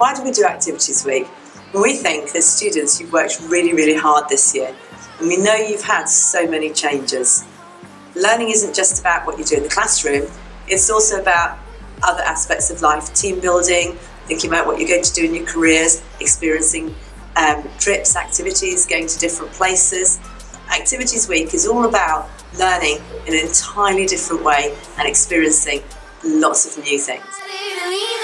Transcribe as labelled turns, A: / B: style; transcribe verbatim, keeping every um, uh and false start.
A: Why do we do Activities Week? Well, we think as students you've worked really, really hard this year, and we know you've had so many changes. Learning isn't just about what you do in the classroom, it's also about other aspects of life, team building, thinking about what you're going to do in your careers, experiencing um, trips, activities, going to different places. Activities Week is all about learning in an entirely different way and experiencing lots of new things.